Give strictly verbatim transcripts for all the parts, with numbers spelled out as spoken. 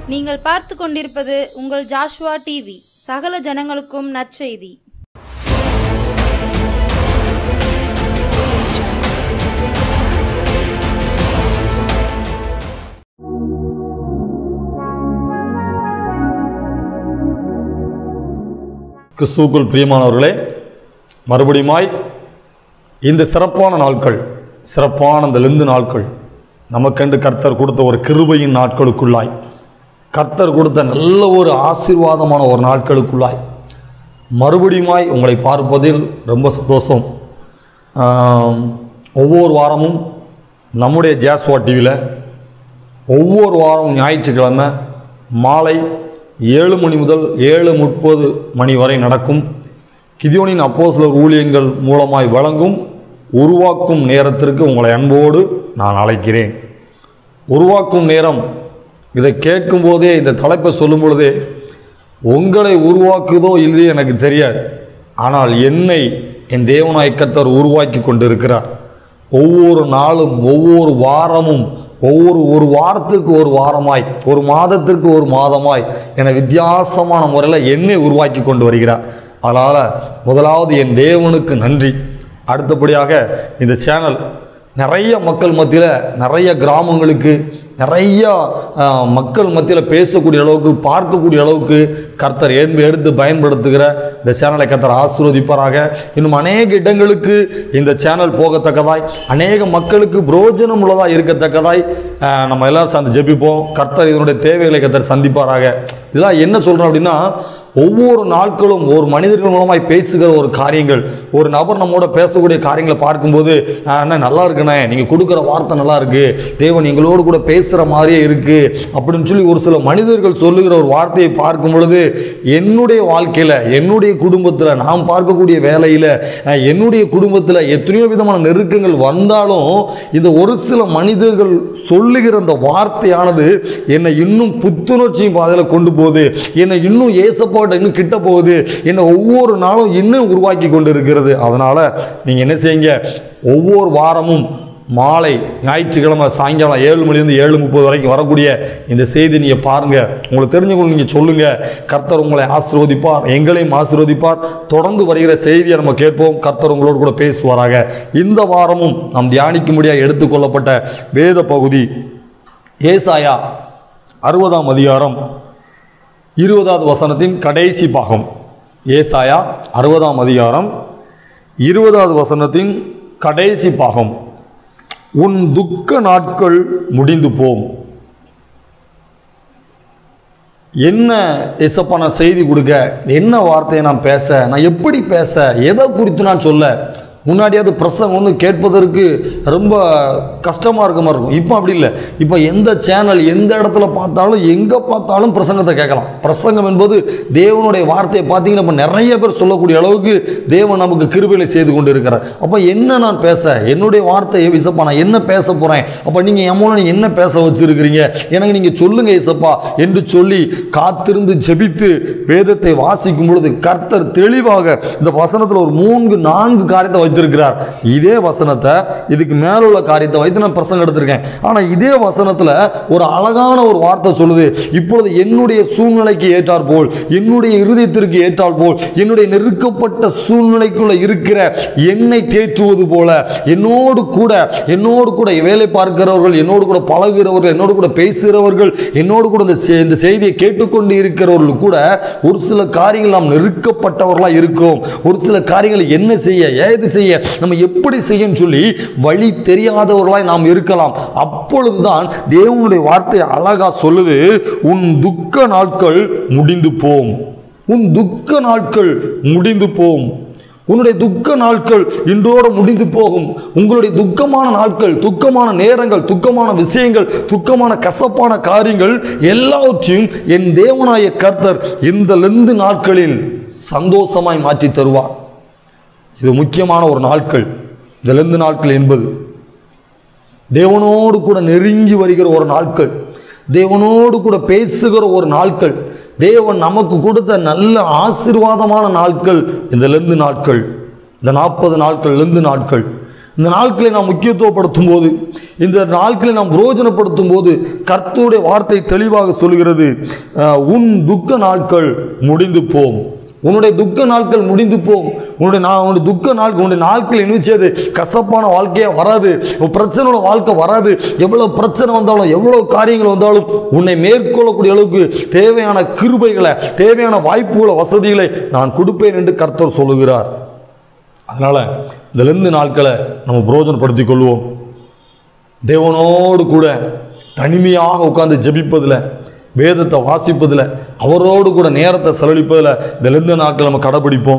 நீங்கள் பார்த்து கொண்டிருப்பது உங்கள் ஜாஷ்வா டிவி, சகல ஜனங்களுக்கும் நற்செய்தி. கிறிஸ்துவுக்குள் பிரியமானவர்களே, மறுபடியுமாய் இந்த சிறப்பான நாட்கள், சிறப்பான இந்த லெந்து நாட்கள், நமக்கென்று கர்த்தர் கொடுத்த ஒரு கிருபையின் நாட்களுக்குள்ளாய், கர்த்தர் கொடுத்த நல்ல ஒரு ஆசீர்வாதமான ஒரு நாட்களுக்குள்ளாய் மறுபடியுமாய் உங்களை பார்ப்பதில் ரொம்ப சந்தோஷம். ஒவ்வொரு வாரமும் நம்முடைய ஜாஷ்வா டிவியில் ஒவ்வொரு வாரமும் ஞாயிற்றுக்கிழமை மாலை ஏழு மணி முதல் ஏழு முப்பது மணி வரை நடக்கும் கிதியோனின் அப்போஸ்தலர் ஊழியங்கள் மூலமாய் வழங்கும் உருவாக்கும் நேரத்திற்கு உங்களை அன்போடு நான் அழைக்கிறேன். உருவாக்கும் நேரம், இதை கேட்கும்போதே, இந்த தலைப்பை சொல்லும் பொழுதே, உங்களை உருவாக்குதோ இல்லையோ எனக்கு தெரியாது, ஆனால் என்னை என் தேவனாய் கர்த்தர் உருவாக்கி கொண்டிருக்கிறார். ஒவ்வொரு நாளும், ஒவ்வொரு வாரமும், ஒவ்வொரு ஒரு வாரத்திற்கு ஒரு வாரமாய், ஒரு மாதத்திற்கு ஒரு மாதமாய் என வித்தியாசமான முறையில் என்னை உருவாக்கி கொண்டு வருகிறார். அதனால் முதலாவது என் தேவனுக்கு நன்றி. அடுத்தபடியாக இந்த சேனல் நிறைய மக்கள் மத்தியில், நிறைய கிராமங்களுக்கு, நிறைய மக்கள் மத்தியில் பேசக்கூடிய அளவுக்கு, பார்க்கக்கூடிய அளவுக்கு கர்த்தர் எடுத்து பயன்படுத்துகிற இந்த சேனலை கர்த்தர் ஆசீர்வதிப்பாராக. இன்னும் அநேக இடங்களுக்கு இந்த சேனல் போகத்தக்கதாய், அநேக மக்களுக்கு பிரோஜனம் உள்ளதாக இருக்கத்தக்கதாய் நம்ம எல்லாரும் சேர்ந்து ஜெபிப்போம். கர்த்தர் இதனுடைய தேவைகளை கர்த்தர் சந்திப்பாராக. இதெல்லாம் என்ன சொல்கிறோம் அப்படின்னா, ஒவ்வொரு நாட்களும் ஒரு மனிதர்கள் மூலமாய் பேசுகிற ஒரு காரியங்கள், ஒரு நபர் நம்மோட பேசக்கூடிய காரியங்களை பார்க்கும்போது, அண்ணா நல்லா இருக்குண்ணே, நீங்கள் கொடுக்குற வார்த்தை நல்லா இருக்கு, தேவன் எங்களோடு கூட பேசுகிற மாதிரியே இருக்கு அப்படின்னு சொல்லி ஒரு சில மனிதர்கள் சொல்லுகிற ஒரு வார்த்தையை பார்க்கும் பொழுது, என்னுடைய வாழ்க்கையில், என்னுடைய குடும்பத்தில், நாம் பார்க்கக்கூடிய வேலையில், என்னுடைய குடும்பத்தில் எத்தனையோ விதமான நெருக்கங்கள் வந்தாலும் இந்த ஒரு சில மனிதர்கள் சொல்லுகிற அந்த வார்த்தையானது என்னை இன்னும் புத்துணர்ச்சியும் பாதையில் கொண்டு போகுது, என்னை இன்னும் ஏசப்பா இன்னும் கிட்ட போகுது, என்ன ஒவ்வொரு நாளும் இன்னும் உருவாக்கி கொண்டு இருக்கிறது. அதனால நீங்க என்ன செய்யுங்க, ஒவ்வொரு வாரமும் மாலை ஞாயிற்றுக்கிழமை சாயங்காலம் ஏழு மணிலிருந்து ஏழு முப்பது வரைக்கும் வரக்கூடிய இந்த செய்தி நீங்க பாருங்க. உங்களுக்கு தெரிஞ்சவங்க நீங்க சொல்லுங்க. கர்த்தர் உங்களை ஆசீர்வதிப்பார், எங்களையும் ஆசீர்வதிப்பார். தொடர்ந்து வருகிற செய்தியை நம்ம கேட்போம். கர்த்தர் உங்களோடு கூட பேசுவாராக. இந்த வாரமும் நாம் தியானிக்கும்படியாக எடுத்துக்கொள்ளப்பட்ட வேத பகுதி ஏசாயா அறுபதாம் அதிகாரம் இருபதாவது வசனத்தின் கடைசி பாகம். ஏசாயா அறுபதாம் அதிகாரம் இருபதாவது வசனத்தின் கடைசி பாகம். உன் துக்க நாட்கள் முடிந்து போம். என்ன ஏசப்பா நான் செய்தி கொடுக்க, என்ன வார்த்தையை நான் பேச, நான் எப்படி பேச, எதை குறித்து நான் சொல்ல, முன்னாடியாவது பிரசங்கம் வந்து கேட்பதற்கு ரொம்ப கஷ்டமாக இருக்க மாதிரி இருக்கும். இப்போ அப்படி இல்லை. இப்போ எந்த சேனல், எந்த இடத்துல பார்த்தாலும், எங்கே பார்த்தாலும் பிரசங்கத்தை கேட்கலாம். பிரசங்கம் என்பது தேவனுடைய வார்த்தையை பார்த்தீங்கன்னா இப்போ நிறைய பேர் சொல்லக்கூடிய அளவுக்கு தேவன் நமக்கு கிருபையை செய்து கொண்டு இருக்கிறார். அப்போ என்ன நான் பேச, என்னுடைய வார்த்தையை இசப்பா நான் என்ன பேச போகிறேன், அப்போ நீங்கள் என் மூலம் நீங்கள் என்ன பேச வச்சுருக்கிறீங்க, எனக்கு நீங்கள் சொல்லுங்கள் இசப்பா என்று சொல்லி காத்திருந்து ஜெபித்து வேதத்தை வாசிக்கும் பொழுது கர்த்தர் தெளிவாக இந்த வசனத்தில் ஒரு மூன்று நான்கு காரியத்தை வைத்து இருக்கிறார். இதே வசனத்தை, இதுக்கு மேல உள்ள காரியத்தை வைத்து நான் பிரசங்கம் எடுத்திருக்கேன். ஆனா இதே வசனத்துல ஒரு அழகான ஒரு வார்த்தை சொல்லுது. இப்பொழுது என்னுடைய சூழ்நிலைக்கு ஏற்றால் போல், என்னுடைய இருதயத்திற்கு ஏற்றால் போல், என்னுடைய நெருக்கப்பட்ட சூழ்நிலைக்குள்ள இருக்கிற என்னை தேற்றுவது போல, என்னோடு கூட என்னோடு கூட வேலை பார்க்கிறவர்கள், என்னோடு கூட பழகிறவர்கள், என்னோடு கூட பேசுகிறவர்கள், என்னோடு கூட இந்த செய்தியை கேட்டுக்கொண்டு இருக்கிறவர்கள் கூட ஒரு சில காரியங்கள் நாம் நெருக்கப்பட்டவர்களா இருக்கோம். ஒரு சில காரியங்களை என்ன செய்ய, ஏது செய்ய, நம்ம எப்படி செய்யணும் சொல்லி வழி தெரியாதவர்களாய் நாம் இருக்கலாம். அப்பொழுதுதான் தேவனுடைய வார்த்தை அழகா சொல்லுது, உன் துக்க நாட்கள் முடிந்து போம். உன் துக்க நாட்கள் முடிந்து போம். உன்னுடைய துக்க நாட்கள் இன்றோடு முடிந்து போகும். உங்களுடைய துக்கமான நாட்கள், துக்கமான நேரங்கள், துக்கமான விஷயங்கள், துக்கமான கசப்பான காரியங்கள் எல்லாவற்றையும் என் தேவனாய கர்த்தர் இந்த லெந்து நாட்களில் சந்தோஷமாய் மாற்றி தருவார். இது முக்கியமான ஒரு நாட்கள். இந்த லெந்து நாட்கள் என்பது தேவனோடு கூட நெருங்கி வருகிற ஒரு நாட்கள், தேவனோடு கூட பேசுகிற ஒரு நாட்கள், தேவன் நமக்கு கொடுத்த நல்ல ஆசீர்வாதமான நாட்கள் இந்த லெந்து நாட்கள். இந்த நாற்பது நாட்கள் லெந்து நாட்கள் இந்த நாட்களை நாம் முக்கியத்துவப்படுத்தும் போது, இந்த நாட்களை நாம் பிரயோஜனப்படுத்தும் போது கர்த்தருடைய வார்த்தை தெளிவாக சொல்கிறது, உன் துக்க நாட்கள் முடிந்து போம். உன்னுடைய துக்க நாட்கள் முடிந்து போகும். உன்னுடைய உன்னுடைய துக்க நாட்கள் உன்னுடைய நாட்கள் நினைச்சது கசப்பான வாழ்க்கையா வராது. பிரச்சனையோட வாழ்க்கை வராது. எவ்வளவு பிரச்சனை வந்தாலும், எவ்வளவு காரியங்கள் வந்தாலும் உன்னை மேற்கொள்ளக்கூடிய அளவுக்கு தேவையான கிருபைகளை, தேவையான வாய்ப்புகளை, வசதிகளை நான் கொடுப்பேன் என்று கர்த்தர் சொல்லுகிறார். அதனால இந்த ரெண்டு நாட்களை நம்ம பிரயோஜனப்படுத்திக் கொள்வோம். தேவனோடு கூட தனிமையாக உட்கார்ந்து ஜெபிப்பதில், வேதத்தை வாசிப்பதில், அவரோடு கூட நேரத்தை செலவழிப்பதில் இந்த லெந்து நாட்கள் நம்ம கடைபிடிப்போம்.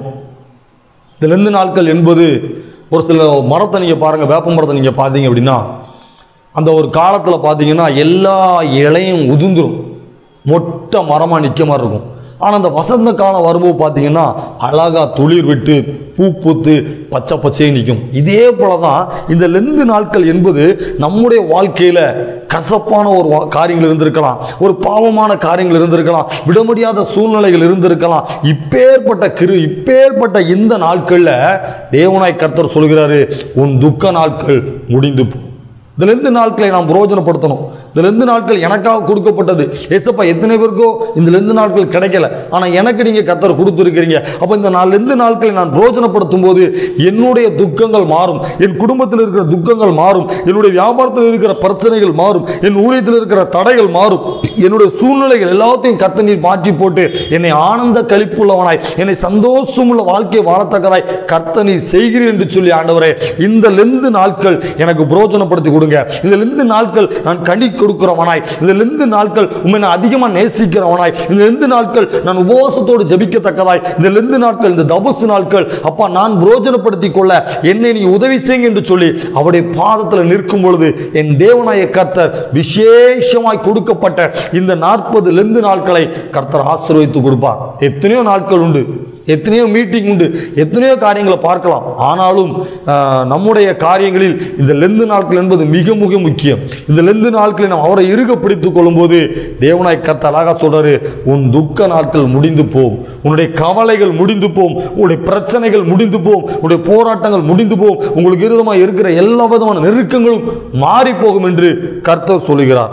இந்த லெந்து நாட்கள் என்பது, ஒரு சில மரத்தை நீங்கள் பாருங்கள், வேப்ப மரத்தை நீங்கள் பார்த்தீங்க அப்படின்னா, அந்த ஒரு காலத்தில் பார்த்தீங்கன்னா எல்லா இலையும் உதிர்ந்துடும், மொட்டை மரமாக நிற்க மாதிரி இருக்கும். ஆனால் அந்த வசந்த காலம் வரும்போது பார்த்தீங்கன்னா அழகாக துளிர் விட்டு பூ பூத்து பச்சை பச்சையே நிற்கும். இதே போல தான் இந்த லெந்து நாட்கள் என்பது நம்முடைய வாழ்க்கையில் கசப்பான ஒரு காரியங்கள் இருந்திருக்கலாம், ஒரு பாவமான காரியங்கள் இருந்திருக்கலாம், விட முடியாத சூழ்நிலைகள் இருந்திருக்கலாம். இப்பேற்பட்ட கிரு இப்பேற்பட்ட இந்த நாட்களில் தேவனாய் கர்த்தர் சொல்கிறாரு, உன் துக்க நாட்கள் முடிந்து போ. இந்த லெந்து நாட்களை நாம் பிரயோஜனப்படுத்தணும். இந்த லெந்து நாட்கள் எனக்காக கொடுக்கப்பட்டது. ஏசப்பா எத்தனை பேருக்கோ இந்த லெந்து நாட்கள் கிடைக்கல, ஆனால் எனக்கு நீங்கள் கர்த்தர் கொடுத்துருக்கிறீங்க. அப்போ இந்த நாலு லெந்து நாட்களை நான் பிரயோஜனப்படுத்தும் போது என்னுடைய துக்கங்கள் மாறும், என் குடும்பத்தில் இருக்கிற துக்கங்கள் மாறும், என்னுடைய வியாபாரத்தில் இருக்கிற பிரச்சனைகள் மாறும், என் ஊழியத்தில் இருக்கிற தடைகள் மாறும், என்னுடைய சூழ்நிலைகள் எல்லாத்தையும் கர்த்தர் நீர் மாற்றி போட்டு என்னை ஆனந்த கழிப்புள்ளவனாய், என்னை சந்தோஷமுள்ள வாழ்க்கையை வாழத்தக்கதாய் கர்த்தர் நீர் செய்கிறேன் என்று சொல்லி, ஆண்டவரே இந்த லெந்து நாட்கள் எனக்கு பிரயோஜனப்படுத்தி கொடுங்க. இந்த லெந்து நாட்கள் நான் கனி கொடுக்கிறவனாய், இந்த லெந்து நாட்கள் உண்மை நான் அதிகமாக நேசிக்கிறவனாய், இந்த லெந்து நாட்கள் நான் உபவாசத்தோடு ஜெபிக்கத்தக்கதாய், இந்த லெந்து நாட்கள், இந்த தபசு நாட்கள் அப்பா நான் பிரயோஜனப்படுத்திக் கொள்ள என்னை நீ உதவி செய்யுங்க என்று சொல்லி அவருடைய பாதத்தில் நிற்கும் பொழுது என் தேவனாய கர்த்தர் விசேஷமாய் கொடுக்கப்பட்ட இந்த நாற்பது லெந்து நாட்களை கர்த்தர் ஆசீர்வதித்து கொடுப்பார். எத்தனையோ நாட்கள் உண்டு, எத்தனையோ மீட்டிங் உண்டு, எத்தனையோ காரியங்களை பார்க்கலாம். ஆனாலும் நம்முடைய காரியங்களில் இந்த லெந்து நாட்கள் என்பது மிக மிக முக்கியம். இந்த லெந்து நாட்களை நாம் அவரை இறுக பிடித்துக் கொள்ளும் போது தேவனாய் கர்த்தர் அழகா சொல்றாரு, உன் துக்க நாட்கள் முடிந்து போம், உன்னுடைய கவலைகள் முடிந்து போம், உன்னுடைய பிரச்சனைகள் முடிந்து போம், உன்னுடைய போராட்டங்கள் முடிந்து போம், உங்களுக்கு விரோதமாக இருக்கிற எல்லா விதமான நெருக்கங்களும் மாறி போகும் என்று கர்த்தர் சொல்லுகிறார்.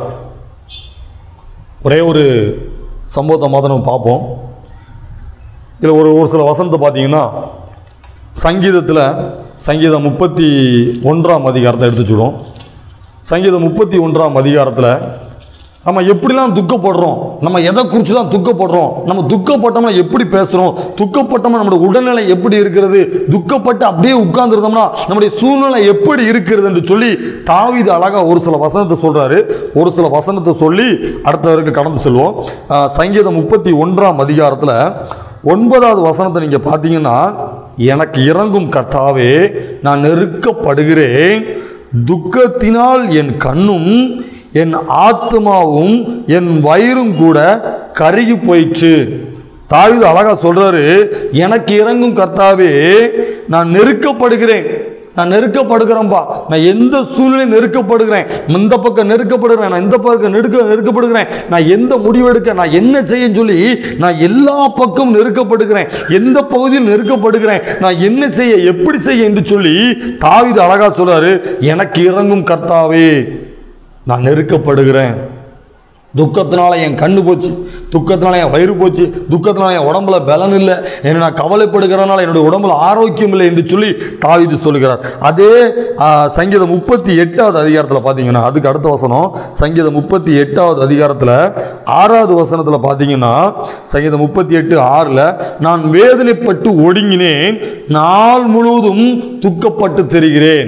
ஒரே ஒரு சம்பவத்தை மாத்திரம் நம்ம பார்ப்போம். இதில் ஒரு ஒரு சில வசனத்தை பார்த்தீங்கன்னா, சங்கீதத்தில் சங்கீதம் முப்பத்தி ஒன்றாம் அதிகாரத்தை எடுத்துச்சுடும். சங்கீதம் முப்பத்தி ஒன்றாம் அதிகாரத்தில் நம்ம எப்படிலாம் துக்கப்படுறோம், நம்ம எதை குறித்து தான் துக்கப்படுறோம், நம்ம துக்கப்பட்டோம்னா எப்படி பேசுகிறோம், துக்கப்பட்டோம்னா நம்முடைய உடல்நிலை எப்படி இருக்கிறது, துக்கப்பட்டு அப்படியே உட்கார்ந்துருந்தோம்னா நம்முடைய சூழ்நிலை எப்படி இருக்கிறது என்று சொல்லி தாவீது அழகாக ஒரு சில வசனத்தை சொல்கிறாரு. ஒரு சில வசனத்தை சொல்லி அடுத்தவருக்கு கடந்து செல்வோம். சங்கீதம் முப்பத்தி ஒன்றாம் அதிகாரத்தில் ஒன்பதாவது வசனத்தை நீங்கள் பார்த்தீங்கன்னா, எனக்கு இறங்கும் கர்த்தாவே நான் நெருக்கப்படுகிறேன், துக்கத்தினால் என் கண்ணும் என் ஆத்மாவும் என் வயிறும் கூட கருகி போயிற்று. தாவீது அழகா சொல்றாரு, எனக்கு இறங்கும் கர்த்தாவே நான் நெருக்கப்படுகிறேன், நான் நெருக்கப்படுகிறேன்பா, நான் எந்த சூழ்நிலை நெருக்கப்படுகிறேன், இந்த பக்கம் நெருக்கப்படுகிறேன், நான் இந்த பக்கம் நெருக்க நெருக்கப்படுகிறேன், நான் எந்த முடிவெடுக்க, நான் என்ன செய்ய சொல்லி நான் எல்லா பக்கமும் நெருக்கப்படுகிறேன், எந்த பகுதியில் நெருக்கப்படுகிறேன், நான் என்ன செய்ய, எப்படி செய்ய என்று சொல்லி தாவீது அழகா சொல்றாரு, எனக்கு இறங்கும் கர்த்தாவே நான் நெருக்கப்படுகிறேன், துக்கத்தினால என் கண்ணு போச்சு, துக்கத்தினால என் வயிறு போச்சு, துக்கத்தினால என் உடம்புல பலன் இல்லை, என்ன நான் கவலைப்படுகிறனால என்னுடைய உடம்புல ஆரோக்கியம் இல்லை என்று சொல்லி தாவீது சொல்கிறார். அதே சங்கீதம் முப்பத்தி எட்டாவது அதிகாரத்தில் பார்த்தீங்கன்னா, அதுக்கு அடுத்த வசனம் சங்கீதம் முப்பத்தி எட்டாவது அதிகாரத்தில் ஆறாவது வசனத்தில் பார்த்தீங்கன்னா, சங்கீதம் முப்பத்தி எட்டு ஆறில் நான் வேதனைப்பட்டு ஒடுங்கினேன், நாள் முழுவதும் துக்கப்பட்டு தெரிகிறேன்.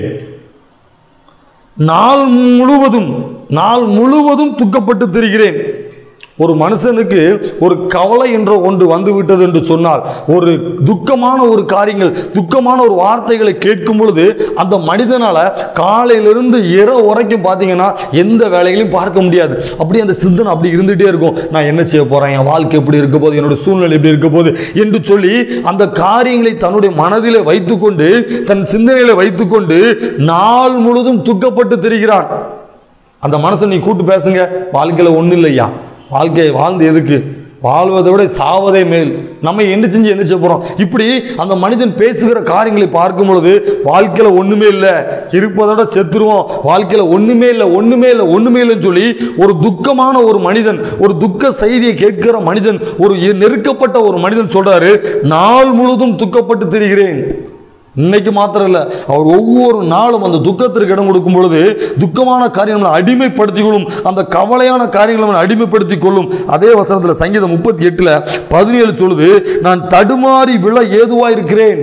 நாள் முழுவதும் நாள் முழுவதும் துக்கப்பட்டு திரிகிறேன். ஒரு மனுஷனுக்கு ஒரு கவலை என்ற ஒன்று வந்து விட்டது என்று சொன்னால், ஒரு துக்கமான ஒரு காரியங்கள், துக்கமான ஒரு வார்த்தைகளை கேட்கும் பொழுது அந்த மனிதனால காலையிலிருந்து இரவு வரைக்கும் பார்த்தீங்கன்னா எந்த வேலைகளையும் பார்க்க முடியாது. அப்படி அந்த சிந்தனை அப்படி இருந்துகிட்டே இருக்கும். நான் என்ன செய்ய போறேன், என் வாழ்க்கை எப்படி இருக்க போது, என்னுடைய சூழ்நிலை எப்படி இருக்க போது என்று சொல்லி அந்த காரியங்களை தன்னுடைய மனதிலே வைத்துக்கொண்டு, தன் சிந்தனையில வைத்துக்கொண்டு நாள் முழுதும் துக்கப்பட்டு திரிகிறான். அந்த மனசை நீ கூட்டு பேசுங்க, வாழ்க்கையில ஒன்றும் இல்லையா, வாழ்க்கையை வாழ்ந்து எதுக்கு, வாழ்வதை விட சாவதே மேல். நம்ம என்ன செஞ்சு என்ன செய்ய போறோம்? இப்படி அந்த மனிதன் பேசுகிற காரியங்களை பார்க்கும் பொழுது வாழ்க்கையில ஒண்ணுமே இல்லை, இருப்பதோட செத்துருவோம், வாழ்க்கையில ஒண்ணுமே இல்லை ஒண்ணுமே இல்லை ஒண்ணுமே இல்லைன்னு சொல்லி ஒரு துக்கமான ஒரு மனிதன், ஒரு துக்க செய்தியை கேட்கிற மனிதன், ஒரு நெருக்கப்பட்ட ஒரு மனிதன் சொல்றாரு, நாள் முழுவதும் துக்கப்பட்டு திரிகிறேன். இன்னைக்கு மாத்திரம் இல்லை, அவர் ஒவ்வொரு நாளும் அந்த துக்கத்திற்கு இடம் கொடுக்கும் பொழுது துக்கமான காரியங்களை அடிமைப்படுத்திக் கொள்ளும், அந்த கவலையான காரியங்களை அடிமைப்படுத்திக் கொள்ளும். அதே வசனத்தில் சங்கீதம் முப்பத்தி எட்டுல பதினேழு சொல்லுது, நான் தடுமாறி விழ ஏதுவா இருக்கிறேன்.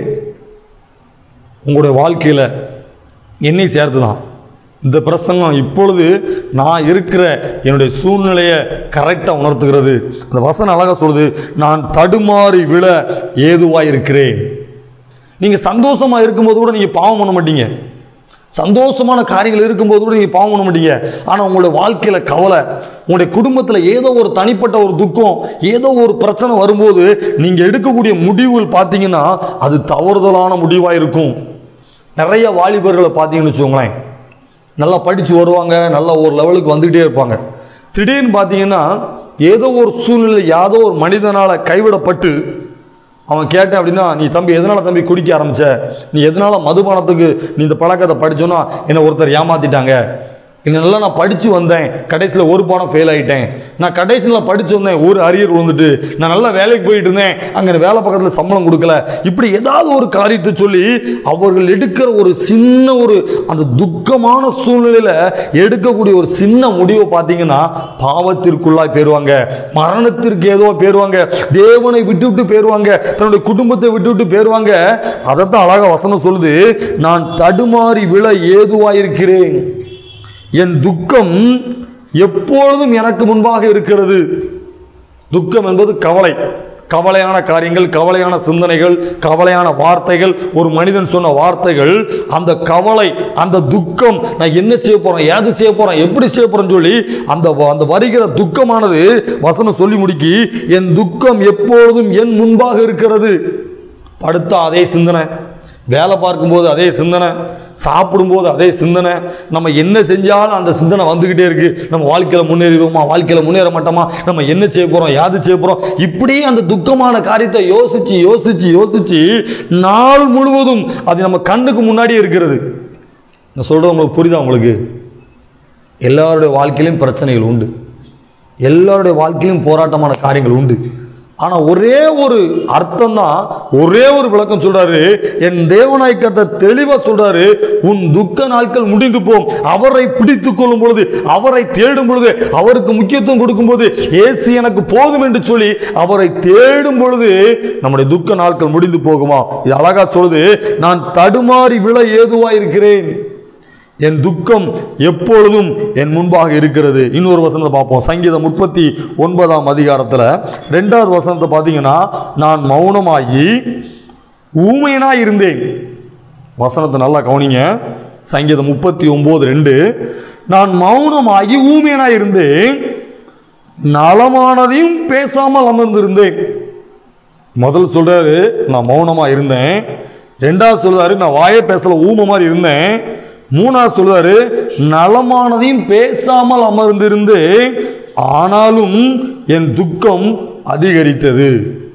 உங்களுடைய வாழ்க்கையில என்னை சேர்த்துதான் இந்த பிரசங்கம் இப்பொழுது நான் இருக்கிற என்னுடைய சூழ்நிலையை கரெக்டாக உணர்த்துகிறது. அந்த வசனம் அழகா சொல்லுது, நான் தடுமாறி விழ ஏதுவா இருக்கிறேன். நீங்க சந்தோஷமா இருக்கும்போது கூட நீங்க பாவம் பண்ண மாட்டீங்க, சந்தோஷமான காரியங்கள் இருக்கும்போது கூட நீங்க பாவம் பண்ண மாட்டீங்க. ஆனா உங்களுடைய வாழ்க்கையில கவலை, உங்களுடைய குடும்பத்துல ஏதோ ஒரு தனிப்பட்ட ஒரு துக்கம், ஏதோ ஒரு பிரச்சனை வரும்போது நீங்க எடுக்கக்கூடிய முடிவுகள் பார்த்தீங்கன்னா அது தவறுதலான முடிவா இருக்கும். நிறைய வாலிபர்களை பார்த்தீங்கன்னு வச்சுக்கோங்களேன், நல்லா படிச்சு வருவாங்க, நல்ல ஒரு லெவலுக்கு வந்துகிட்டே இருப்பாங்க. திடீர்னு பார்த்தீங்கன்னா ஏதோ ஒரு சூழ்நிலை, ஏதோ ஒரு மனிதனால கைவிடப்பட்டு அவன் கேட்டேன் அப்படின்னா, நீ தம்பி எதனால தம்பி குடிக்க ஆரம்பிச்ச, நீ எதனால மதுபானத்துக்கு நீ இந்த பழக்கத்தை படிச்சோன்னா என்னை ஒருத்தர் ஏமாத்திட்டாங்க, இன்னெல்லாம் நான் படித்து வந்தேன், கடைசியில் ஒரு பாடம் ஃபெயில் ஆகிட்டேன், நான் கடைசியில் படித்து வந்தேன், ஒரு அரியர் விழுந்துட்டு, நான் நல்லா வேலைக்கு போயிட்டு இருந்தேன், அங்கே வேலை பக்கத்தில் சம்பளம் கொடுக்கல, இப்படி ஏதாவது ஒரு காரியத்தை சொல்லி அவர்கள் எடுக்கிற ஒரு சின்ன ஒரு அந்த துக்கமான சூழ்நிலையில் எடுக்கக்கூடிய ஒரு சின்ன முடிவை பார்த்தீங்கன்னா பாவத்திற்குள்ளாய் போயிடுவாங்க, மரணத்திற்கு ஏதோ போயிடுவாங்க, தேவனை விட்டு விட்டு போயிடுவாங்க, தன்னுடைய குடும்பத்தை விட்டு விட்டு போயிடுவாங்க. அதைத்தான் அழகாக வசனம் சொல்லுது, நான் தடுமாறி விழ ஏதுவாயிருக்கிறேன், என் துக்கம் எப்பொழுதும் எனக்கு முன்பாக இருக்கிறது. துக்கம் என்பது கவலை, கவலையான காரியங்கள், கவலையான சிந்தனைகள், கவலையான வார்த்தைகள், ஒரு மனிதன் சொன்ன வார்த்தைகள், அந்த கவலை, அந்த துக்கம், நான் என்ன செய்ய போறேன், ஏது செய்ய போறேன், எப்படி செய்ய போறேன்னு சொல்லி அந்த அந்த வருகிற துக்கமானது வசனம் சொல்லி முடிக்கி, என் துக்கம் எப்பொழுதும் என் முன்பாக இருக்கிறது. படுத்தா அதே சிந்தனை, வேலை பார்க்கும்போது அதே சிந்தனை, சாப்பிடும்போது அதே சிந்தனை, நம்ம என்ன செஞ்சாலும் அந்த சிந்தனை வந்துக்கிட்டே இருக்கு. நம்ம வாழ்க்கையில் முன்னேறிடுவோமா, வாழ்க்கையில் முன்னேற மாட்டோமா, நம்ம என்ன செய்ய போகிறோம், யாது செய்ய போகிறோம், இப்படி அந்த துக்கமான காரியத்தை யோசிச்சு யோசிச்சு யோசிச்சு நாள் முழுவதும் அது நம்ம கண்ணுக்கு முன்னாடியே இருக்கிறது. நான் சொல்கிறது உங்களுக்கு புரியுதா? உங்களுக்கு எல்லாருடைய வாழ்க்கையிலும் பிரச்சனைகள் உண்டு, எல்லாருடைய வாழ்க்கையிலும் போராட்டமான காரியங்கள் உண்டு. ஆனால் ஒரே ஒரு அர்த்தம் தான், ஒரே ஒரு விளக்கம் சொல்றாரு, என் தேவனாய் கர்த்தர் தெளிவா சொல்றாரு, உன் துக்க நாட்கள் முடிந்து போம், அவரை பிடித்துக் கொள்ளும் பொழுது, அவரை தேடும் பொழுது, அவருக்கு முக்கியத்துவம் கொடுக்கும் போது, ஏசு எனக்கு போதும் என்று சொல்லி அவரை தேடும் பொழுது நம்முடைய துக்க நாட்கள் முடிந்து போகுமா? இது அழகா சொல்லுது, நான் தடுமாறி விழ ஏதுவா இருக்கிறேன், என் துக்கம் எப்பொழுதும் என் முன்பாக இருக்கிறது. இன்னொரு வசனத்தை பார்ப்போம், சங்கீதம் முப்பத்தி ஒன்பதாம் அதிகாரத்தில் ரெண்டாவது வசனத்தை பார்த்தீங்கன்னா, நான் மௌனமாகி ஊமையனாய் இருந்தேன். வசனத்தை நல்லா கவனிங்க, சங்கீதம் முப்பத்தி ஒன்பது ரெண்டு, நான் மௌனமாகி ஊமையனாய் இருந்தேன், நலமானதையும் பேசாமல் அமர்ந்திருந்தேன். முதல் சொல்றாரு நான் மௌனமா இருந்தேன், ரெண்டாவது சொல்றாரு நான் வாயே பேசல ஊமை மாதிரி இருந்தேன், மூணாவது சொல்றாரு நலமானதையும் பேசாமல் அமர்ந்திருந்து ஆனாலும் என் துக்கம் அதிகரித்தது.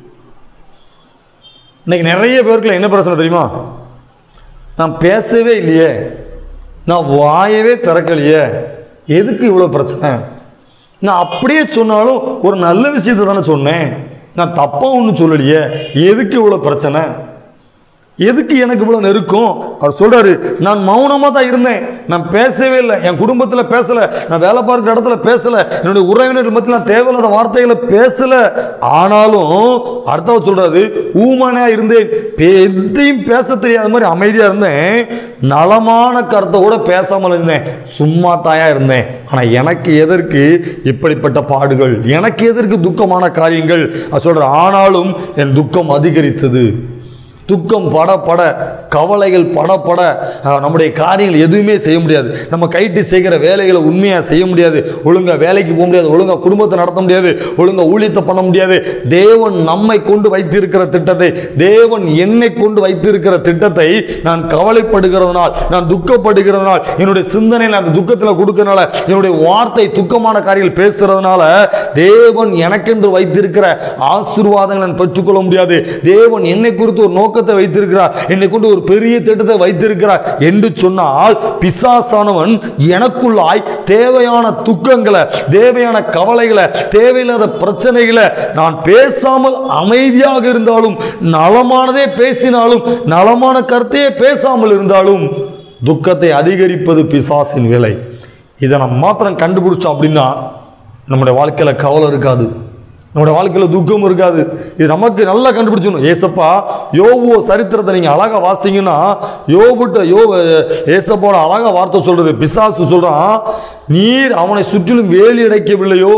இன்னைக்கு நிறைய பேருக்கு என்ன பிரச்சனை தெரியுமா? நான் பேசவே இல்லையே, நான் வாயவே திறக்கலையே, எதுக்கு இவ்வளோ பிரச்சனை? நான் அப்படியே சொன்னாலும் ஒரு நல்ல விஷயத்தை தானே சொன்னேன், நான் தப்பாக ஒன்றும் சொல்லலையே, எதுக்கு இவ்வளோ பிரச்சனை, எதுக்கு எனக்கு இவ்வளோ நெருக்கம்? அவர் சொல்றாரு நான் மௌனமாக தான் இருந்தேன், நான் பேசவே இல்லை, என் குடும்பத்தில் பேசலை, நான் வேலை பார்க்குற இடத்துல பேசலை, என்னுடைய உறவினர்கள் மத்தியில் நான் தேவையில்லாத வார்த்தைகளை பேசலை, ஆனாலும் அடுத்தவர் சொல்றாரு ஊமனையாக இருந்தேன், எதையும் பேச தெரியாத மாதிரி அமைதியாக இருந்தேன், நலமான கருத்தை கூட பேசாமல் இருந்தேன், சும்மா தாயா இருந்தேன். ஆனால் எனக்கு எதற்கு இப்படிப்பட்ட பாடுகள், எனக்கு எதற்கு துக்கமான காரியங்கள்? சொல்ற ஆனாலும் என் துக்கம் அதிகரித்தது. துக்கம் பட பட கவலைகள் படப்பட நம்முடைய காரியங்கள் எதுவுமே செய்ய முடியாது. நம்ம கைட்டு செய்கிற வேலைகளை உண்மையாக செய்ய முடியாது. ஒழுங்காக வேலைக்கு போக முடியாது. ஒழுங்காக குடும்பத்தை நடத்த முடியாது. ஒழுங்காக ஊழியத்தை பண்ண முடியாது. தேவன் நம்மை கொண்டு வைத்திருக்கிற திட்டத்தை, தேவன் என்னை கொண்டு வைத்திருக்கிற திட்டத்தை நான் கவலைப்படுகிறதுனால், நான் துக்கப்படுகிறதுனால், என்னுடைய சிந்தனையில் அந்த துக்கத்தில் கொடுக்கறதுனால, என்னுடைய வார்த்தை துக்கமான காரியங்கள் பேசுறதுனால தேவன் எனக்கென்று வைத்திருக்கிற ஆசீர்வாதங்களை நான் பெற்றுக்கொள்ள முடியாது. தேவன் என்னை குறித்து ஒரு நோக்கத்தை வைத்திருக்கிறார், என்னை கொண்டு ஒரு பெரிய திட்டத்தை வைத்திருக்கிறார் என்று சொன்னால் பிசாசானவன் எனக்குள்ளாய் தேவையான துக்கங்களை, தேவையான கவலைகளை, தேவையில்லாத பிரச்சனைகளை நான் பேசாமல் அமைதியாக இருந்தாலும், நலமானதே பேசினாலும், நலமான கருத்தையே பேசாமல் இருந்தாலும் துக்கத்தை அதிகரிப்பது பிசாசின் வேலை. இதை நம்ம மாத்திரம் கண்டுபிடிச்சோம் அப்படின்னா நம்முடைய வாழ்க்கையில் கவலை இருக்காது, நம்முடைய வாழ்க்கையில் துக்கம் இருக்காது. இது நமக்கு நல்லா கண்டுபிடிச்சணும். ஏசப்பா யோபு சரித்திரத்தை நீங்கள் அழகாக வாசித்தீங்கன்னா, யோபுட்ட யோ ஏசப்போட அழகாக வார்த்தை சொல்றது, பிசாசு சொல்றான், நீர் அவனை சுற்றிலும் வேலி அடைக்கவில்லையோ.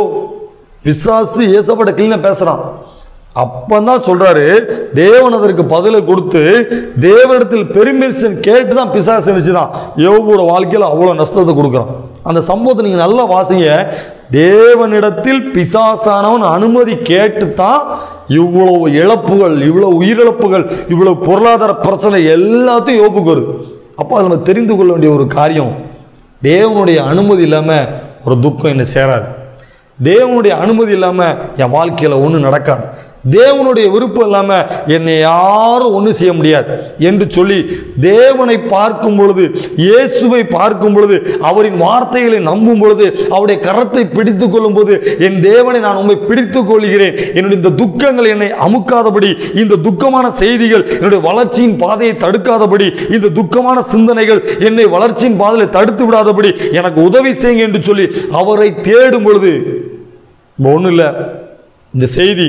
பிசாசு ஏசப்பட்ட கிளீன பேசுறான். அப்பந்தான் சொல்றாரு, தேவன் அதற்கு பதிலை கொடுத்து தேவனிடத்தில் பெர்மிஷன் கேட்டு தான் பிசாசு நினைச்சுதான் யோபுவோட வாழ்க்கையில் அவ்வளோ நஷ்டத்தை கொடுக்குறான். அந்த சம்பவத்தை நீங்கள் நல்லா வாசிங்க. தேவனிடத்தில் பிசாசானவன் அனுமதி கேட்டு தான் இவ்வளவு இழப்புகள், இவ்வளவு உயிரிழப்புகள், இவ்வளவு பொருளாதார பிரச்சனை எல்லாத்தையும் யோபுக்கு வருது. அப்போ அதை நம்ம தெரிந்து கொள்ள வேண்டிய ஒரு காரியம், தேவனுடைய அனுமதி இல்லாமல் ஒரு துக்கம் என்ன சேராது. தேவனுடைய அனுமதி இல்லாமல் என் வாழ்க்கையில் ஒன்றும் நடக்காது. தேவனுடைய விருப்பம் இல்லாமல் என்னை யாரும் ஒன்றும் செய்ய முடியாது என்று சொல்லி தேவனை பார்க்கும் பொழுது, இயேசுவை பார்க்கும் பொழுது, அவரின் வார்த்தைகளை நம்பும் பொழுது, அவருடைய கரத்தை பிடித்து கொள்ளும் போது, என் தேவனை நான் உண்மை பிடித்துக் கொள்கிறேன், என்னுடைய இந்த துக்கங்கள் என்னை அமுக்காதபடி, இந்த துக்கமான செய்திகள் என்னுடைய வளர்ச்சியின் பாதையை தடுக்காதபடி, இந்த துக்கமான சிந்தனைகள் என்னை வளர்ச்சியின் பாதையை தடுத்து விடாதபடி எனக்கு உதவி செய்யுங்க என்று சொல்லி அவரை தேடும் பொழுது, ஒன்றும் இல்லை, இந்த செய்தி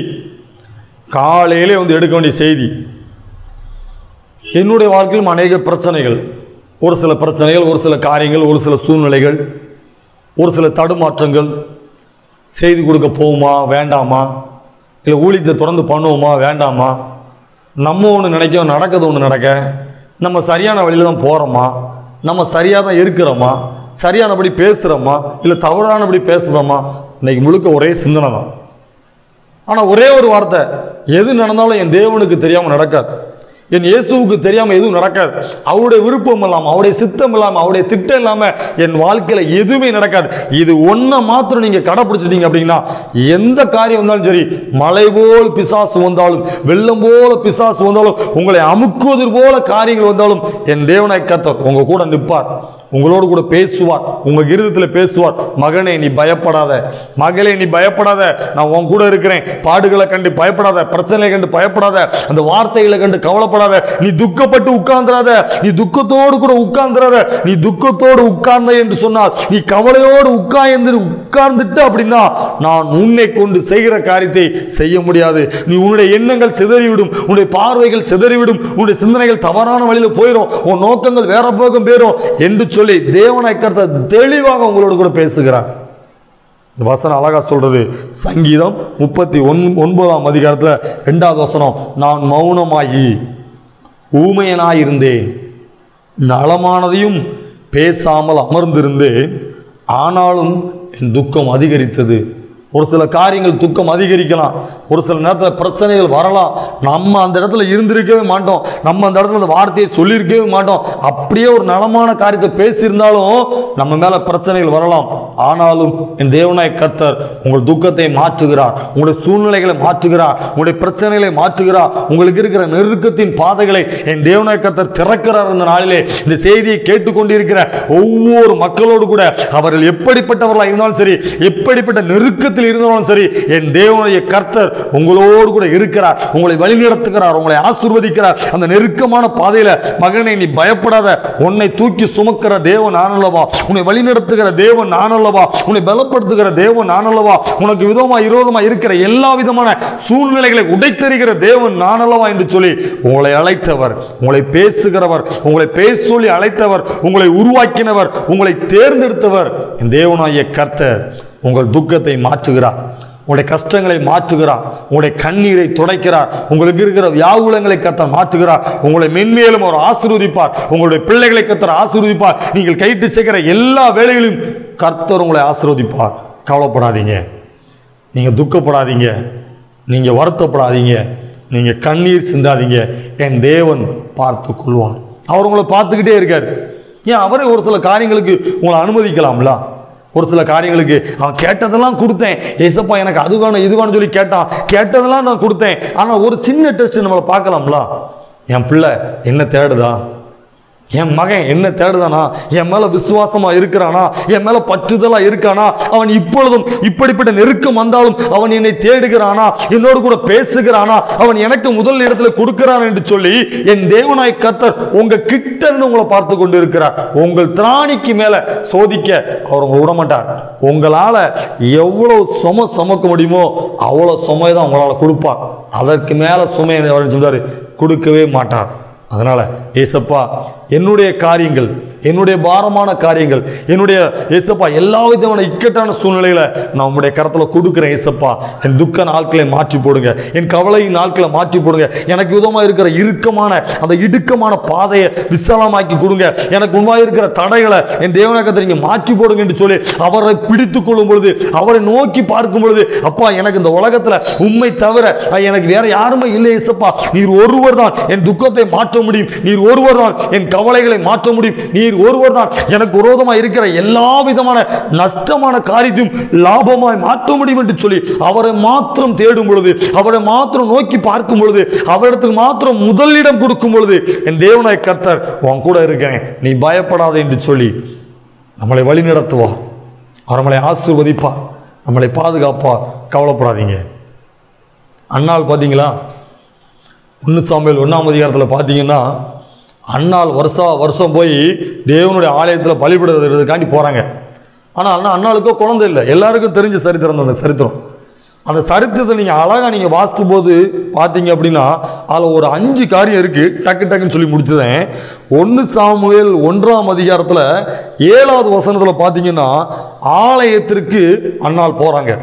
காலையிலே வந்து எடுக்க வேண்டிய செய்தி. என்னுடைய வாழ்க்கையிலும் அநேக பிரச்சனைகள், ஒரு சில பிரச்சனைகள், ஒரு சில காரியங்கள், ஒரு சில சூழ்நிலைகள், ஒரு சில தடுமாற்றங்கள். செய்தி கொடுக்க போகுமா வேண்டாமா, இல்லை ஊழியத்தை தொடர்ந்து பண்ணுவோமா வேண்டாமா, நம்ம ஒன்று நினைக்க நடக்கிறது ஒன்று நடக்க, நம்ம சரியான வழியில் தான் போகிறோமா, நம்ம சரியாக தான் இருக்கிறோமா, சரியானபடி பேசுகிறோமா, இல்லை தவறானபடி பேசுகிறோமா, இன்னைக்கு முழுக்க ஒரே சிந்தனை தான். ஆனால் ஒரே ஒரு வார்த்தை, எது நடந்தாலும் என் தேவனுக்கு தெரியாமல் நடக்காது, என் இயேசுவுக்கு தெரியாமல் எதுவும் நடக்காது. அவருடைய விருப்பம் இல்லாமல், அவருடைய சித்தம் இல்லாமல், அவருடைய திட்டம் இல்லாமல் என் வாழ்க்கையில் எதுவுமே நடக்காது. இது ஒன்றை மாத்திரம் நீங்கள் கடைப்பிடிச்சிட்டீங்க அப்படின்னா, எந்த காரியம் வந்தாலும் சரி, மழை போல் பிசாசு வந்தாலும், வெள்ளம் போல பிசாசு வந்தாலும், உங்களை அமுக்குவது போல காரியங்கள் வந்தாலும், என் தேவனாய் கர்த்தர் உங்க கூட நிற்பார், உங்களோடு கூட பேசுவார், உங்க இருதயத்தில் பேசுவார். மகனே நீ பயப்படாத, மகளே நீ பயப்படாத, நான் உன் கூட இருக்கிறேன், பாடுகளை கண்டு பயப்படாத, பிரச்சனைகளை கண்டு பயப்படாத, அந்த வார்த்தைகளை கண்டு கவலைப்படாத, நீ துக்கப்பட்டு உட்கார்ந்துராத, நீ துக்கத்தோடு கூட உட்கார்ந்துராத. நீ துக்கத்தோடு உட்கார்ந்த என்று சொன்னால், நீ கவலையோடு உட்கார்ந்து உட்கார்ந்துட்டு அப்படின்னா நான் உன்னை கொண்டு செய்கிற காரியத்தை செய்ய முடியாது. நீ உன்னுடைய எண்ணங்கள் சிதறிவிடும், உன்னுடைய பார்வைகள் சிதறிவிடும், உன்னுடைய சிந்தனைகள் தவறான வழியில் போயிடும், உன் நோக்கங்கள் வேற பக்கம் போயிடும் என்று சொல்லி தேவனாய் கர்த்தர் தெளிவாக உங்களோடு கூட பேசுகிறார். வசனம் அழகா சொல்றது, சங்கீதம் முப்பத்தி ஒன் ஒன்பதாம் அதிகாரத்தில் இரண்டாவது வசனம், நான் மௌனமாகி ஊமையனாயிருந்தேன், நலமானதையும் பேசாமல் அமர்ந்திருந்தேன், ஆனாலும் என் துக்கம் அதிகரித்தது. ஒரு சில காரியங்கள் துக்கம் அதிகரிக்கலாம், ஒரு சில நேரத்தில் பிரச்சனைகள் வரலாம், நம்ம அந்த இடத்துல இருந்திருக்கவே மாட்டோம், நம்ம அந்த இடத்துல அந்த வார்த்தையை சொல்லியிருக்கவே மாட்டோம், அப்படியே ஒரு நலமான காரியத்தை பேசியிருந்தாலும் நம்ம மேலே பிரச்சனைகள் வரலாம். ஆனாலும் என் தேவனாய் கர்த்தர் உங்கள் துக்கத்தை மாற்றுகிறார், உங்களுடைய சூழ்நிலைகளை மாற்றுகிறார், உங்களுடைய பிரச்சனைகளை மாற்றுகிறார், உங்களுக்கு இருக்கிற நெருக்கத்தின் பாதைகளை என் தேவனாய் கர்த்தர் திறக்கிறார். இந்த நாளிலே இந்த செய்தியை கேட்டுக்கொண்டிருக்கிற ஒவ்வொரு மக்களோடு கூட, அவர்கள் எப்படிப்பட்டவர்களாக இருந்தாலும் சரி, எப்படிப்பட்ட நெருக்கத்தில் இருந்தாலும் சரி, என் தேவனுடைய கர்த்தர் உங்களோடு கூட இருக்கிறார், உங்களை வழிநடத்துகிறார், உங்களை ஆசீர்வதிக்கிறார். அந்த நெருக்கமான பாதையில மகனே நீ பயப்படாத, உன்னை தூக்கி சுமக்கிற தேவன் நான் அல்லவா, உன்னை வழிநடத்துகிற தேவன் நான் அல்லவா, உன்னை பலப்படுத்துகிற தேவன் நான் அல்லவா, உனக்கு விதமா விரோதமா இருக்கிற எல்லா விதமான சூழ்நிலைகளை உடைத்தெறிகிற தேவன் நான் அல்லவா என்று சொல்லி உங்களை அழைத்தவர், உங்களை பேசுகிறவர், உங்களை பேச சொல்லி அழைத்தவர், உங்களை உருவாக்கினவர், உங்களை தேர்ந்தெடுத்தவர் என் தேவனாகிய கர்த்தர் உங்கள் துக்கத்தை மாற்றுகிறார், உங்களுடைய கஷ்டங்களை மாற்றுகிறார், உங்களுடைய கண்ணீரை துடைக்கிறார், உங்களுக்கு இருக்கிற வியாகுலங்களை கர்த்தர் மாற்றுகிறார், உங்களை மென்மேலும் அவர் ஆசீர்வதிப்பார், உங்களுடைய பிள்ளைகளை கர்த்தர் ஆசீர்வதிப்பார், நீங்கள் கைட்டு சேர்க்கிற எல்லா வேலைகளிலும் கர்த்தர் உங்களை ஆசீர்வதிப்பார். கவலைப்படாதீங்க, நீங்க துக்கப்படாதீங்க, நீங்க வருத்தப்படாதீங்க, நீங்க கண்ணீர் சிந்தாதீங்க. என் தேவன் பார்த்து கொள்வார். அவர் உங்களை பார்த்துக்கிட்டே இருக்காரு. ஏன் அவரே ஒரு சில காரியங்களுக்கு உங்களை அனுமதிக்கலாம்ல. ஒரு சில காரியங்களுக்கு அவன் கேட்டதெல்லாம் கொடுத்தேன், ஏசப்பா எனக்கு அது வேணும் இது வேணும்னு சொல்லி கேட்டான், கேட்டதெல்லாம் நான் கொடுத்தேன். ஆனால் ஒரு சின்ன டெஸ்ட் நம்மளை பார்க்கலாம்ல. என் பிள்ளை என்ன தேடுதா, என் மகன் என்ன தேடுதானா, என் மேல விசுவாசமா இருக்கிறானா, என் மேல பற்றுதலா இருக்கானா, அவன் இப்பொழுதும் இப்படிப்பட்ட நெருக்கம் வந்தாலும் அவன் என்னை தேடுகிறானா, என்னோடு கூட பேசுகிறானா, அவன் எனக்கு முதல் இடத்துல கொடுக்கிறான் என்று சொல்லி என் தேவனாய் கர்த்தர் உங்க கிட்ட இருந்து உங்களை பார்த்து கொண்டு இருக்கிறார். உங்கள் திராணிக்கு மேல சோதிக்க அவர் உங்களை விட மாட்டார். உங்களால எவ்வளவு சும சுமக்க முடியுமோ அவ்வளவு சுமையை தான் உங்களால கொடுப்பார். அதற்கு மேல சுமையை சொல்றாரு கொடுக்கவே மாட்டார். அதனால ஏசப்பா என்னுடைய காரியங்கள், என்னுடைய பாரமான காரியங்கள், என்னுடைய ஏசப்பா எல்லா விதமான இக்கட்டான சூழ்நிலையில நான் உங்களுடைய கரத்துல கொடுக்கிறேன். ஏசப்பா என் துக்க நாட்களை மாற்றி போடுங்க, என் கவலை நாட்களை மாற்றி போடுங்க, எனக்கு விதமா இருக்கிற இறுக்கமான அந்த இடுக்கமான பாதையை விசாலமாக்கி கொடுங்க, எனக்கு உண்மையாக இருக்கிற தடைகளை என் தேவனாக்கத்தை நீங்க மாற்றி போடுங்க என்று சொல்லி அவரை பிடித்து கொள்ளும் பொழுது, அவரை நோக்கி பார்க்கும் பொழுது, அப்பா எனக்கு இந்த உலகத்துல உண்மை தவிர எனக்கு வேற யாருமே இல்லை ஏசப்பா, நீர் ஒருவர் தான் என் துக்கத்தை மாற்ற முடியும், நீர் ஒருவர் தான் என் கவலைகளை மாற்ற முடியும், நீர் ஒருவர் தான் எனக்கு விரோதமாக இருக்கிற எல்லா விதமான நஷ்டமான காரியத்தையும் லாபமாய் மாற்ற முடியும் என்று சொல்லி அவரை மாத்திரம் தேடும் பொழுது, அவரை மாத்திரம் நோக்கி பார்க்கும் பொழுது, அவரிடத்துக்கு மாத்திரம் முதலிடம் கொடுக்கும் பொழுது என் தேவனாய் கர்த்தர் உன் கூட இருக்கேன், நீ பயப்படாத என்று சொல்லி நம்மளை வழி நடத்துவார், அவர் நம்மளை ஆசீர்வதிப்பார், நம்மளை பாதுகாப்பார். கவலைப்படாதீங்க. அன்னாள் பார்த்தீங்களா, ஒன்று சாமுவேல் ஒன்றாம் அதிகாரத்தில் பார்த்தீங்கன்னா அன்னாள் வருஷா வருஷம் போய் தேவனுடைய ஆலயத்தில் பலிபடுறதுக்காண்டி போகிறாங்க. ஆனால் அண்ணா அன்னாளுக்கோ குழந்தை இல்லை. எல்லாருக்கும் தெரிஞ்ச சரித்திரம் அந்த சரித்திரம். அந்த சரித்திரத்தை நீங்கள் அழகாக நீங்கள் வாசிக்கும் போது பார்த்தீங்க அப்படின்னா அதில் ஒரு அஞ்சு காரியம் இருக்குது. டக்கு டக்குன்னு சொல்லி முடிச்சுதேன். ஒன்று சாமுவேல் ஒன்றாம் அதிகாரத்தில் ஏழாவது வசனத்தில் பார்த்தீங்கன்னா ஆலயத்திற்கு அன்னாள் போகிறாங்க.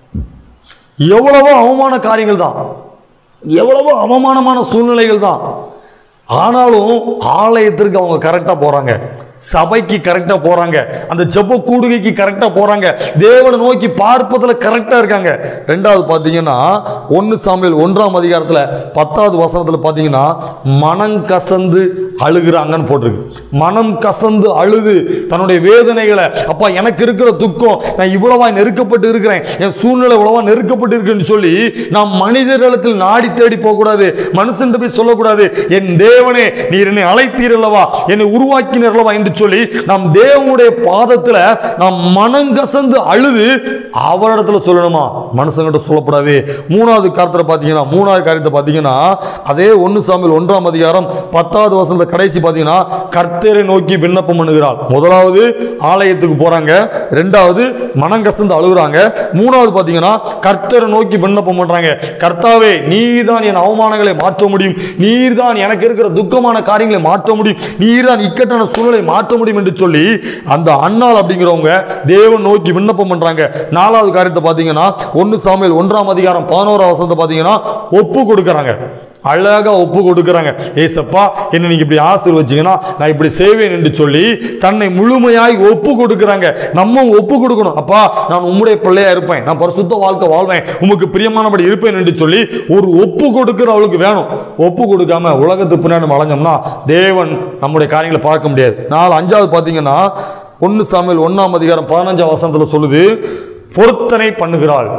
எவ்வளவோ அவமான காரியங்கள் தான், எவ்வளவோ அவமானமான சூழ்நிலைகள் தான், ஆனாலும் ஆலயத்திற்கு அவங்க கரெக்டா போறாங்க, சபைக்கு கரெக்டா போறாங்க, அந்த ஜெப கூடுகைக்கு கரெக்டா போறாங்க, தேவனை நோக்கி பார்ப்பதுல கரெக்டா இருக்காங்க. ரெண்டாவது பாத்தீங்கன்னா ஒன்னு சாமுவேல் ஒன்றாம் அதிகாரத்துல பத்தாவது வசனத்துல பாத்தீங்கன்னா மனம் கசந்து அழுகிறாங்கன்னு போட்டிருக்கு. மனம் கசந்து அழுது தன்னுடைய வேதனைகளை, அப்பா எனக்கு இருக்கிற துக்கம், நான் இவ்வளவா நெருக்கப்பட்டு இருக்கிறேன், என் சூழ்நிலை இவ்வளவா நெருக்கப்பட்டு இருக்குன்னு சொல்லி நாம் மனிதர்களிடத்தில் நாடி தேடி போக கூடாது, மனுஷன் போய் சொல்லக்கூடாது. என் தேவனே நீர் என்னை அழைத்தீரல்லவா, என்னை உருவாக்கினீரல்லவா என்று சொல்லி நாம் தேவனுடைய பாதத்தில் நாம் மனங்கசந்து அழுது அவரிடத்துல சொல்லணுமா, மனுஷங்கிட்ட சொல்லக்கூடாது. மூணாவது காரியத்தை பார்த்தீங்கன்னா மூணாவது காரியத்தை பார்த்தீங்கன்னா அதே ஒன்று சாமுவேல் ஒன்றாம் அதிகாரம் பத்தாவது வசனத்தை கடைசி பார்த்தீங்கன்னா கர்த்தரை நோக்கி விண்ணப்பம் பண்ணுகிறாள். முதலாவது ஆலயத்துக்கு போறாங்க, ரெண்டாவது மனங்கசந்து அழுகுறாங்க, மூணாவது பார்த்தீங்கன்னா கர்த்தரை நோக்கி விண்ணப்பம் பண்றாங்க. கர்த்தாவே நீர்தான் என் அவமானங்களை மாற்ற முடியும், நீர்தான் எனக்கு இருக்கிற துக்கமான காரியங்களை மாற்ற முடியும், நீர்தான் இக்கட்டான சூழ்நிலை மாற்ற முடியும் என்று சொல்லி அந்த அன்னாள் அப்படிங்கிறவங்க தேவன் நோக்கி விண்ணப்பம் பண்றாங்க. நாலாவது காரியத்தை பார்த்தீங்கன்னா ஒன்று சாமுவேல் ஒன்றாம் அதிகாரம் பதினோராம் வசனத்தை பார்த்தீங்கன்னா ஒப்பு கொடுக்கறாங்க, அழகா ஒப்பு கொடுக்கறாங்க. ஏசப்பா என்ன நீங்க இப்படி ஆசீர்வதிச்சீங்கன்னா நான் இப்படி செய்வேன் என்று சொல்லி தன்னை முழுமையாய் ஒப்பு கொடுக்கறாங்க. நம்ம ஒப்பு கொடுக்கணும், அப்பா நான் உம்முடைய பிள்ளையா இருப்பேன், நான் பரிசுத்த வாழ்க்கை வாழ்வேன், உமக்கு பிரியமானபடி இருப்பேன் என்று சொல்லி ஒரு ஒப்பு கொடுக்கிற அவளுக்கு வேணும். ஒப்பு கொடுக்காம உலகத்துக்கு பின்னாடி வளைஞ்சோம்னா தேவன் நம்முடைய காரியங்களை பார்க்க முடியாது. நாலு அஞ்சாவது பார்த்தீங்கன்னா ஒன்று சாமுவேல் ஒன்றாம் அதிகாரம் பதினஞ்சாம் வசனத்தில் சொல்லுது, பொருத்தனை பண்ணுகிறாள்.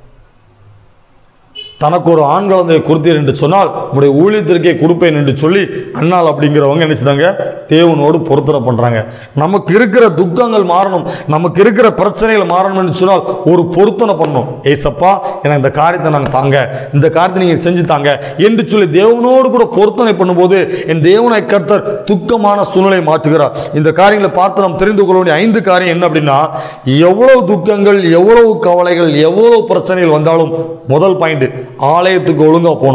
தனக்கு ஒரு ஆண் குழந்தையை கொடுத்தீர் என்று சொன்னால் உங்களுடைய ஊழியத்திற்கே கொடுப்பேன் என்று சொல்லி அன்னாள் அப்படிங்கிறவங்க நினைச்சுதாங்க தேவனோடு பொருத்தனை பண்றாங்க. நமக்கு இருக்கிற துக்கங்கள் மாறணும், நமக்கு இருக்கிற பிரச்சனைகள் மாறணும் என்று சொன்னால் ஒரு பொருத்தனை பண்ணணும். ஏசப்பா எனக்கு இந்த காரியத்தை நாங்கள் தாங்க, இந்த காரியத்தை நீங்க செஞ்சு தாங்க என்று சொல்லி தேவனோடு கூட பொருத்தனை பண்ணும்போது என் தேவனை கர்த்தர் துக்கமான சூழ்நிலை மாற்றுகிறார். இந்த காரியங்களை பார்த்து நாம் தெரிந்து கொள்ள வேண்டிய ஐந்து காரியம் என்ன அப்படின்னா, எவ்வளவு துக்கங்கள், எவ்வளவு கவலைகள், எவ்வளவு பிரச்சனைகள் வந்தாலும் முதல் பாயிண்ட் ஆலயத்துக்கு ஒழுங்கா போகணும்.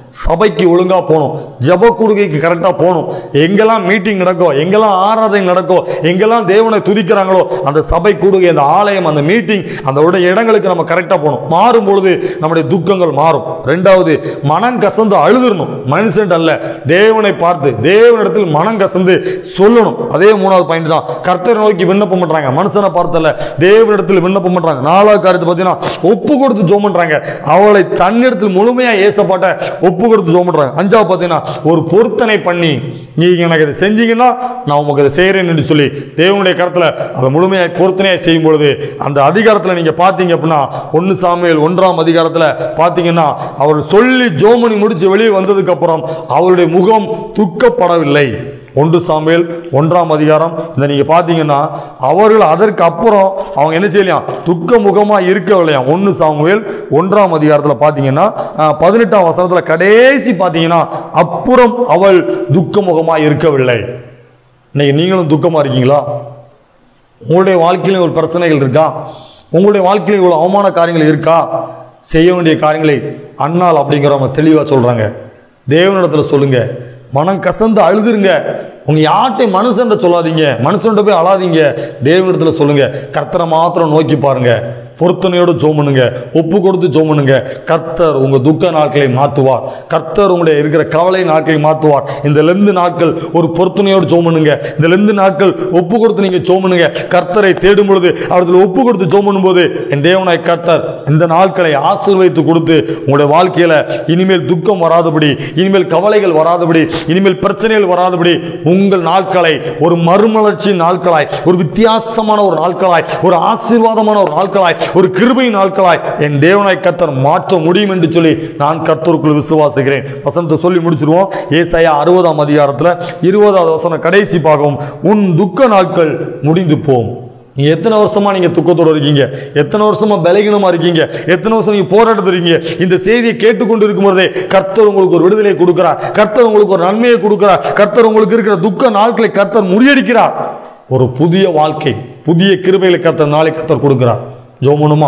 சபைக்கு ஒழுங்காக போகணும், ஜெப கூடுகைக்கு கரெக்டாக போகணும், எங்கெல்லாம் மீட்டிங் நடக்கோ, எங்கெல்லாம் ஆராதனை நடக்கோ, எங்கெல்லாம் தேவனை துதிக்கிறாங்களோ அந்த சபை கூடுகை, அந்த ஆலயம், அந்த மீட்டிங், அந்த இடங்களுக்கு நம்ம கரெக்டாக போகணும். மாறும் பொழுது நம்முடைய துக்கங்கள் மாறும். ரெண்டாவது, மனம் கசந்து அழுதுறணும். மனுஷன் அல்ல, தேவனை பார்த்து தேவனிடத்தில் மனம் கசந்து சொல்லணும். அதே மூணாவது பாயிண்ட் தான். கர்த்தரை நோக்கி விண்ணப்பம் பண்றாங்க, மனுஷனை பார்த்தல தேவனிடத்தில் விண்ணப்பம் பண்றாங்க. நாலாவது காரியத்தை பார்த்தீங்கன்னா ஒப்பு கொடுத்து ஜெபம் பண்றாங்க. அவளை தன்னிடத்தில் முழுமையா ஏசப்பாட்ட ஒப்பு கொடுத்து ஜெபம் பண்றாங்க. அஞ்சாவது பார்த்தீங்கன்னா ஒரு பொருத்தனை பண்ணி, நீங்க எனக்கு இதை செஞ்சீங்கன்னா நான் உங்களுக்கு இதை செய்யறேன்னு என்று சொல்லி தேவனுடைய கருத்துல அதை முழுமையாக பொருத்தனையாக செய்யும் பொழுது அந்த அதிகாரத்தில் நீங்க பார்த்தீங்க அப்படின்னா ஒன்று சாமுவேல் ஒன்றாம் அதிகாரத்தில் பார்த்தீங்கன்னா அவர் சொல்லி ஜோமனி முடிச்சு வெளியே வந்ததுக்கு அப்புறம் அவருடைய முகம் துக்கப்படவில்லை. ஒன்று சாமுவேல் ஒன்றாம் அதிகாரம் இந்த நீங்க பார்த்தீங்கன்னா அவர்கள் அதற்கு அப்புறம் அவங்க என்ன செய்யலாம், துக்க முகமா இருக்கவில்லையா. ஒன்று சாமுவேல் ஒன்றாம் அதிகாரத்தில் பார்த்தீங்கன்னா பதினெட்டாம் வசனத்தில் கடைசி பார்த்தீங்கன்னா அப்புறம் அவள் துக்க முகமா இருக்கவில்லை. இன்னைக்கு நீங்களும் துக்கமா இருக்கீங்களா? உங்களுடைய வாழ்க்கையில ஒரு பிரச்சனைகள் இருக்கா? உங்களுடைய வாழ்க்கையில் இவ்வளவு அவமான காரியங்கள் இருக்கா? செய்ய வேண்டிய காரியங்களை அண்ணால் அப்படிங்கிறவங்க தெளிவா சொல்றாங்க. தேவனிடத்துல சொல்லுங்க, மனம் கசந்து அழுதுருங்க. உங்க யார்ட்டையும் மனுஷன் சொல்லாதீங்க, மனுஷன் போய் அழாதீங்க. தேவனிடத்துல சொல்லுங்க, கர்த்தரை மாத்திரம் நோக்கி பாருங்க, பொருத்தனையோடு ஜெபம் பண்ணுங்க, ஒப்பு கொடுத்து ஜெபம் பண்ணுங்க. கர்த்தர் உங்க துக்க நாட்களை மாற்றுவார். கர்த்தர் உங்களுடைய இருக்கிற கவலை நாட்களை மாற்றுவார். இந்த லெந்து நாட்கள் ஒரு பொருத்தனையோடு ஜெபம் பண்ணுங்க. இந்த லெந்து நாட்கள் ஒப்பு கொடுத்து நீங்க ஜெபம் பண்ணுங்க. கர்த்தரை தேடும் பொழுது அவர்கள் ஒப்பு கொடுத்து ஜெபம் பண்ணும்போது என் தேவனாய் கர்த்தர் இந்த நாட்களை ஆசீர்வதித்து கொடுத்து உங்களுடைய வாழ்க்கையில இனிமேல் துக்கம் வராதபடி, இனிமேல் கவலைகள் வராதபடி, இனிமேல் பிரச்சனைகள் வராதபடி உங்கள் நாட்களை ஒரு மறுமலர்ச்சி நாட்களாய், ஒரு வித்தியாசமான ஒரு நாட்களாய், ஒரு ஆசீர்வாதமான ஒரு நாட்களாய், ஒரு கிருபை நாட்களாய் என் தேவனாய் கர்த்தர் மாற்ற முடியும் என்று சொல்லி நான் கர்த்தருக்குள் விசுவாசிக்கிறேன். வசனத்தை சொல்லி முடிச்சிருவோம். ஏசாயா அறுபதாம் அதிகாரத்தில் இருபதாவது வசனம் கடைசி பாகம், உன் துக்க நாட்கள் முடிந்து போம். நீங்க எத்தனை வருஷமா நீங்க துக்கத்தோடு இருக்கீங்க, எத்தனை வருஷமா பலகீனமா இருக்கீங்க, எத்தனை வருஷம் நீங்க போராட்டத்தில் இருக்கீங்க, இந்த செய்தியை கேட்டுக்கொண்டு இருக்கும் போதே கர்த்தர் உங்களுக்கு ஒரு விடுதலை கொடுக்கிறார், கர்த்தர் உங்களுக்கு ஒரு நன்மையை கொடுக்கிறார், கர்த்தர் உங்களுக்கு இருக்கிற துக்க நாட்களை கர்த்தர் முறியடிக்கிறார். ஒரு புதிய வாழ்க்கை, புதிய கிருபைகளை கர்த்தர் நாளை கர்த்தர் கொடுக்கிறார். ஜெபம்.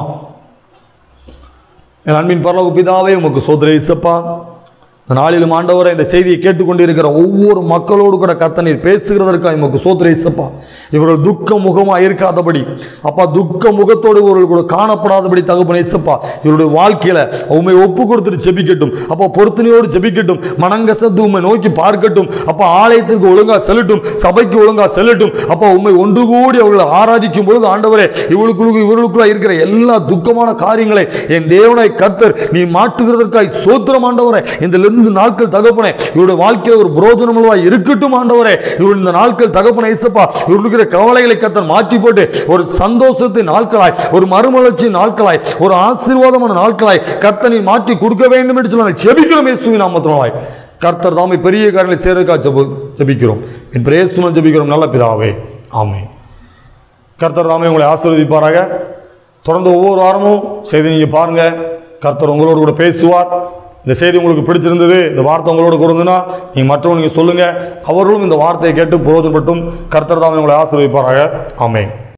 என் அன்பின் பரலோக பிதாவே, உமக்கு ஸ்தோத்திரம் இயேசுப்பா. இந்த நாளிலும் ஆண்டவரை இந்த செய்தியை கேட்டுக்கொண்டிருக்கிற ஒவ்வொரு மக்களோடு கூட கர்த்தர் நீர் பேசுகிறதற்காக உமக்கு ஸ்தோத்திரம் இயேசுப்பா. இவர்கள் துக்க முகமா இருக்காதபடி அப்பா, துக்க முகத்தோடு இவர்கள் கூட காணப்படாதபடி தகப்பனே இயேசுப்பா, இவருடைய வாழ்க்கையில உண்மை ஒப்பு கொடுத்துட்டு ஜெபிக்கட்டும். அப்பா, பொருத்தனையோடு ஜெபிக்கட்டும், மனங்கசந்து உண்மை நோக்கி பார்க்கட்டும். அப்பா, ஆலயத்திற்கு ஒழுங்கா செல்லட்டும், சபைக்கு ஒழுங்கா செல்லட்டும். அப்பா, உண்மை ஒன்று கூடி அவர்களை ஆராதிக்கும் பொழுது ஆண்டவரே இவர்களுக்கு இவர்களுக்குள்ள இருக்கிற எல்லா துக்கமான காரியங்களை என் தேவனாய் கர்த்தர் நீ மாற்றுகிறதற்காய் ஸ்தோத்திரம் ஆண்டவரே. இந்த நாட்கள் தகப்பனே இவருடைய வாழ்க்கையில் ஒரு பிரோஜனமுள்ளவா இருக்கட்டும் ஆண்டவரே. இவருடைய இந்த நாட்கள் தகப்பனே இயேசுப்பா, இவர்களுடைய கவலைகளை கர்த்தர் மாற்றி போட்டு ஒரு சந்தோஷத்தின் நாட்களாய், ஒரு மறுமலர்ச்சி நாட்களாய், ஒரு ஆசீர்வாதமான நாட்களாய் கர்த்தர் நீ மாற்றி கொடுக்க வேண்டும் என்று சொல்லி ஜெபிக்கிறோம் இயேசுவின் நாமத்தினாலே. கர்த்தர் தாமே பெரிய காரியங்களை செய்வதற்காக ஜெபிக்கிறோம். என் இயேசுவின் ஜெபிக்கிறோம் நல்ல பிதாவே, ஆமென். கர்த்தர் தாமே உங்களை ஆசீர்வதிப்பாராக. தொடர்ந்து ஒவ்வொரு வாரமும் செய்தி நீங்க பாருங்க, கர்த்தர் உங்களோடு கூட பேசுவார். இந்த செய்தி உங்களுக்கு பிடிச்சிருந்தது, இந்த வார்த்தை உங்களோட கொடுங்கன்னா நீங்கள் மற்றவங்க சொல்லுங்கள், அவர்களும் இந்த வார்த்தையை கேட்டு பிரயோஜனப்பட்டும் கர்த்தர் தாமே உங்களை ஆசீர்வதிப்பாராக. ஆமென்.